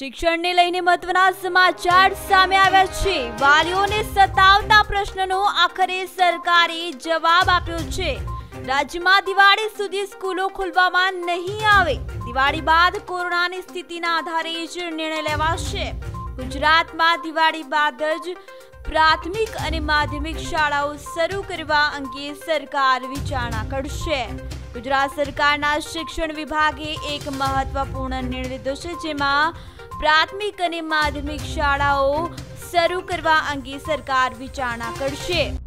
શિક્ષણને લઈને મહત્વના સમાચાર સામે આવ્યા છે। વાલીઓને સતાવતા પ્રશ્નનો આખરે સરકારે જવાબ આપ્યો છે। રાજ્યમાં દિવાળી સુધી સ્કૂલો ખોલવામાં નહીં આવે। દિવાળી બાદ કોરોનાની સ્થિતિના આધારે જ નિર્ણય લેવાશે। ગુજરાતમાં દિવાળી બાદ જ પ્રાથમિક અને માધ્યમિક શાળાઓ શરૂ કરવા અંગે સરકાર વિચારણા કરશે। ગુજરાત સરકારના શિક્ષણ વિભાગે એક મહત્વપૂર્ણ નિર્ણય લીધો છે, જેમાં પ્રાથમિક અને માધ્યમિક શાળાઓ શરૂ કરવા અંગે સરકાર વિચારણા કરશે।